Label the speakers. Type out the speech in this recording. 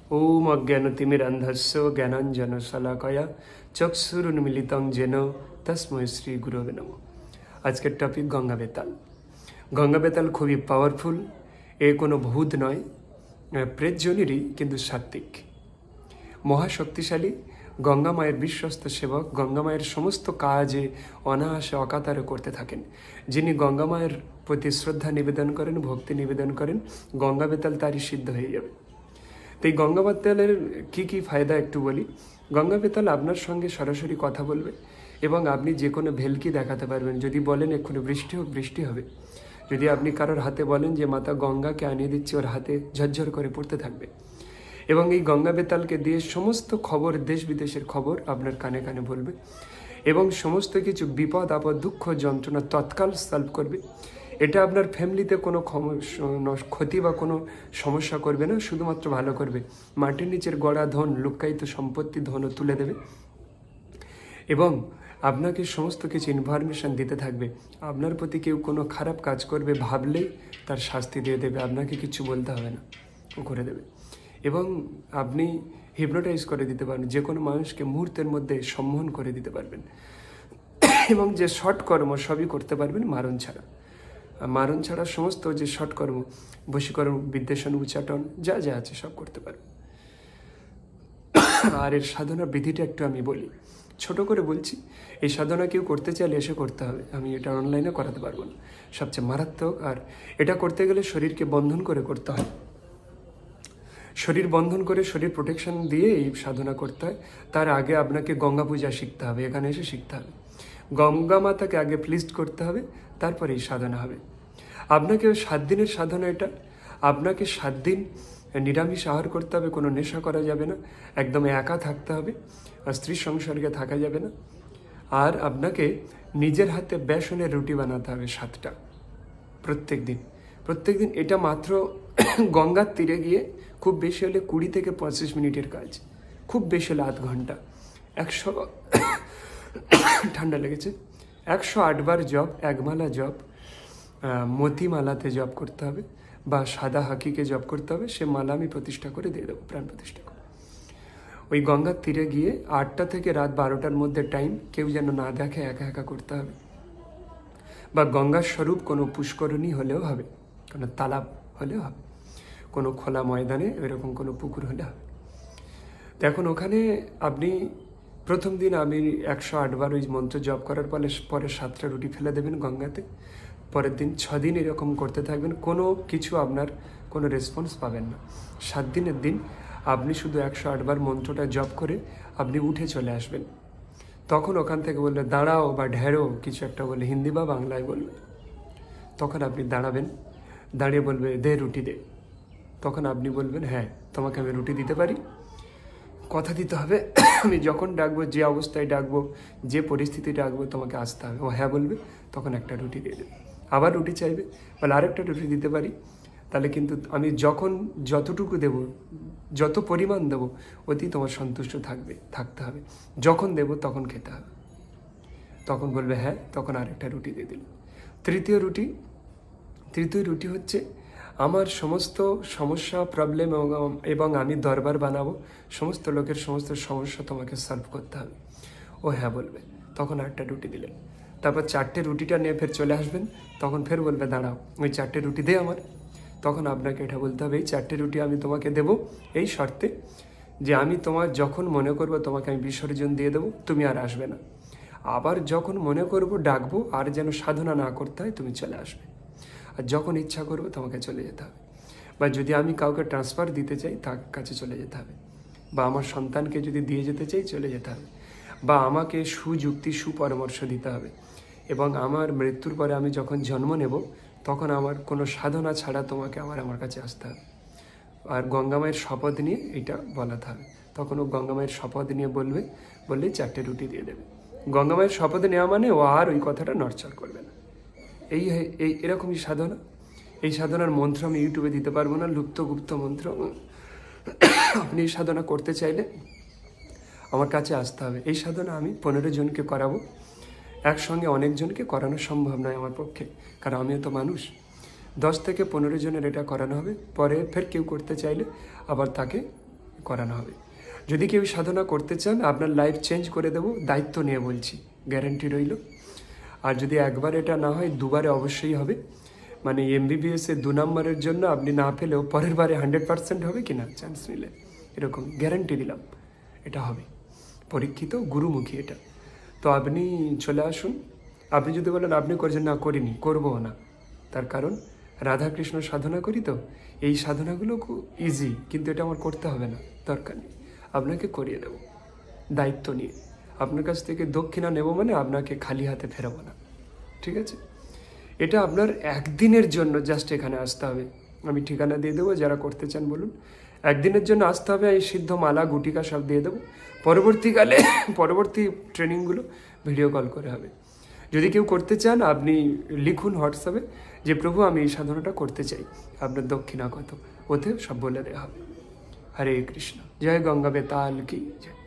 Speaker 1: ওম অজ্ঞানতিমিরান্ধস্য জ্ঞানাঞ্জনশলাকয়া চক্ষুরুন্মিলিতং যেন তস্मै শ্রী গুরবে নমঃ। আজকের টপিক গঙ্গা বেতাল। গঙ্গা বেতাল খুবই পাওয়ারফুল। এ কোনো ভূত নয়, প্রেতজনেরই, কিন্তু সাত্ত্বিক, মহাশক্তিশালী। গঙ্গা মায়ের বিশ্বস্ত সেবক, গঙ্গা মায়ের সমস্ত কাজে অনায়াসে অকাতরে করতে থাকেন। যিনি গঙ্গা মায়ের প্রতি শ্রদ্ধা নিবেদন করেন, ভক্তি নিবেদন করেন, গঙ্গা বেতাল তারই সিদ্ধ হয়ে যাবে। তো এই গঙ্গা বেতালের কী কী ফায়দা একটু বলি। গঙ্গা বেতাল আপনার সঙ্গে সরাসরি কথা বলবে এবং আপনি যে কোনো ভেলকি দেখাতে পারবেন। যদি বলেন এক্ষুনি বৃষ্টি হোক, বৃষ্টি হবে। যদি আপনি কারোর হাতে বলেন যে মাতা গঙ্গাকে আনিয়ে দিচ্ছে, ওর হাতে ঝরঝর করে পড়তে থাকবে। এবং এই গঙ্গা বেতালকে দিয়ে সমস্ত খবর, দেশ বিদেশের খবর আপনার কানে কানে বলবে এবং সমস্ত কিছু বিপদ আপদ, দুঃখ, যন্ত্রণা তৎকাল সলভ করবে। এটা আপনার ফ্যামিলিতে কোনো ক্ষতি বা কোনো সমস্যা করবে না, শুধুমাত্র ভালো করবে। মাটির নিচের গড়া ধন, লুক্কায়িত সম্পত্তি, ধনও তুলে দেবে এবং আপনাকে সমস্ত কিছু ইনফরমেশান দিতে থাকবে। আপনার প্রতি কেউ কোনো খারাপ কাজ করবে ভাবলেই তার শাস্তি দিয়ে দেবে, আপনাকে কিছু বলতে হবে না, ও করে দেবে। এবং আপনি হিপনোটাইজ করে দিতে পারবেন, যে কোনো মানুষকে মুহূর্তের মধ্যে সম্মোহন করে দিতে পারবেন এবং যে শর্ট কর্ম সবই করতে পারবেন মারণ ছাড়া। মারণ ছাড়া সমস্ত যে শর্ট কর্ম, বশীকরণ, বিদ্বেষণ, উচ্চাটন, যা যা আছে সব করতে পারবেন। আর এর সাধনার বিধিটা একটু আমি বলি, ছোট করে বলছি। এই সাধনা কেউ করতে চাইলে এসে করতে হবে, আমি এটা অনলাইনে করাতে পারবো না, সবচেয়ে মারাত্মক। আর এটা করতে গেলে শরীরকে বন্ধন করে করতে হয়। শরীর বন্ধন করে, শরীর প্রোটেকশন দিয়ে এই সাধনা করতে হয়। তার আগে আপনাকে গঙ্গা পূজা শিখতে হবে, এখানে এসে শিখতে হবে। গঙ্গা মাতাকে আগে প্লিজড করতে হবে, তারপরে এই সাধনা হবে। আপনাকে 7 দিনের সাধনা এটা। আপনাকে 7 দিন নিরামিষ আহার করতে হবে, কোনো নেশা করা যাবে না, একদম একা থাকতে হবে, আর স্ত্রী সংসর্গে থাকা যাবে না। আর আপনাকে নিজের হাতে বেসনের রুটি বানাতে হবে 7টা প্রত্যেক দিন। এটা মাত্র গঙ্গার তীরে গিয়ে খুব বেশি হলে 20 থেকে 25 মিনিটের কাজ, খুব বেশি হলে আধ ঘন্টা। 100 ঠান্ডা লেগেছে, 108 বার জপ, একমালা জপ, মতিমালাতে জপ করতে হবে বা সাদা হাকিকে জপ করতে হবে। সে মালা আমি প্রতিষ্ঠা করে দিয়ে দেবো, প্রাণ প্রতিষ্ঠা করে। ওই গঙ্গার তীরে গিয়ে 8টা থেকে রাত 12টার মধ্যে টাইম, কেউ যেন না দেখে, একা একা করতে হবে। বা গঙ্গার স্বরূপ কোনো পুষ্করণী হলেও হবে, কোনো তালাব হলেও হবে, কোনো খোলা ময়দানে এরকম কোনো পুকুর হলে হবে। তো এখন ওখানে আপনি প্রথম দিন আমি 108 বার ওই মন্ত্র জপ করার পরে 7টা রুটি ফেলে দেবেন গঙ্গাতে। পরের দিন 6 দিন এরকম করতে থাকবেন, কোনো কিছু আপনার কোনো রেসপন্স পাবেন না। 7 দিনের দিন আপনি শুধু 108 বার মন্ত্রটা জপ করে আপনি উঠে চলে আসবেন। তখন ওখান থেকে বললে দাঁড়াও বা ঢেরো, কিছু একটা বলে, হিন্দি বা বাংলায় বলবে। তখন আপনি দাঁড়াবেন, দাঁড়িয়ে বলবে দে রুটি দে। তখন আপনি বলবেন হ্যাঁ তোমাকে আমি রুটি দিতে পারি। কথা দিতে হবে, আমি যখন ডাকবো, যে অবস্থায় ডাকবো, যে পরিস্থিতি ডাকবো, তোমাকে আসতে হবে। ও হ্যাঁ বলবে, তখন একটা রুটি দিয়ে দেবে। আবার রুটি চাইবে, বলে আরেকটা রুটি দিতে পারি। তাহলে কিন্তু আমি যখন যতটুকু দেব, যত পরিমাণ দেবো, অতি তোমার সন্তুষ্ট থাকতে হবে। যখন দেব তখন খেতে হবে। তখন বলবে হ্যাঁ, তখন আরেকটা রুটি দিয়ে দিল। তৃতীয় রুটি হচ্ছে আমার সমস্ত সমস্যা, প্রবলেম এবং আমি দরবার বানাবো, সমস্ত লোকের সমস্ত সমস্যা তোমাকে সলভ করতে হবে। ও হ্যাঁ বলবে, তখন আরেকটা রুটি দিলেন। তারপর 4টে রুটিটা নিয়ে ফের চলে আসবেন। তখন ফের বলবে দাঁড়াও, ওই 4টে রুটি দে আমার। তখন আপনাকে এটা বলতে হবে, এই 4টে রুটি আমি তোমাকে দেবো এই শর্তে যে আমি তোমার যখন মনে করবো তোমাকে আমি বিসর্জন দিয়ে দেবো, তুমি আর আসবে না। আবার যখন মনে করবো ডাকবো, আর যেন সাধনা না করতে হয়, তুমি চলে আসবে। আর যখন ইচ্ছা করবো তোমাকে চলে যেতে হবে। বা যদি আমি কাউকে ট্রান্সফার দিতে চাই, তার কাছে চলে যেতে হবে। বা আমার সন্তানকে যদি দিয়ে যেতে চাই, চলে যেতে হবে। বা আমাকে সুযুক্তি, সুপরামর্শ দিতে হবে। এবং আমার মৃত্যুর পরে আমি যখন জন্ম নেব, তখন আমার কোনো সাধনা ছাড়া তোমাকে আমার কাছে আসতে হবে। আর গঙ্গামায়ের শপথ নিয়ে এটা বলাতে হবে। তখন ও গঙ্গামায়ের শপথ নিয়ে বললেই 4টে রুটি দিয়ে দেবে। গঙ্গামায়ের শপথ নেওয়া মানে ও আর ওই কথাটা নড়চড় করবে না। এরকমই সাধনা। এই সাধনার মন্ত্র আমি ইউটিউবে দিতে পারবো না, লুপ্তগুপ্ত মন্ত্র। আপনি এই সাধনা করতে চাইলে আমার কাছে আসতে হবে। এই সাধনা আমি 15 জনকে করাবো, একসঙ্গে অনেকজনকে করানো সম্ভব নয় আমার পক্ষে, কারণ আমিও তো মানুষ। 10 থেকে 15 জনের এটা করানো হবে। পরে ফের কেউ করতে চাইলে আবার তাকে করানো হবে। যদি কেউ সাধনা করতে চান, আপনার লাইফ চেঞ্জ করে দেবো, দায়িত্ব নিয়ে বলছি, গ্যারান্টি রইল। আর যদি একবার এটা না হয়, দুবারে অবশ্যই হবে। মানে MBBS-এ 2 নম্বরের জন্য আপনি না পেলেও পরের বারে 100% হবে কি না, চান্স নিলে, এরকম গ্যারান্টি দিলাম এটা হবে। পরীক্ষিত, গুরুমুখী এটা। তো আপনি চলে আসুন। আপনি যদি বলেন আপনি করছেন, না করিনি, করবো না, তার কারণ রাধাকৃষ্ণ সাধনা করি তো, এই সাধনাগুলো খুব ইজি, কিন্তু এটা আমার করতে হবে না, দরকার নেই, আপনাকে করিয়ে দেব দায়িত্ব নিয়ে। আপনার কাছ থেকে দক্ষিণা নেব মানে আপনাকে খালি হাতে ফেরাবো না, ঠিক আছে? এটা আপনার একদিনের জন্য জাস্ট এখানে আসতে হবে। আমি ঠিকানা দিয়ে দেবো, যারা করতে চান বলুন। একদিনের জন্য আসতে হবে, এই সিদ্ধ মালা গুটিকা সব দিয়ে দেবো। পরবর্তীকালে পরবর্তী ট্রেনিংগুলো ভিডিও কল করে হবে। যদি কেউ করতে চান, আপনি লিখুন হোয়াটসঅ্যাপে যে প্রভু আমি এই সাধনাটা করতে চাই, আপনার দক্ষিণা কত, ওতে সব বলে দেওয়া হবে। হরে কৃষ্ণ। জয় গঙ্গা বেতাল কি জয়।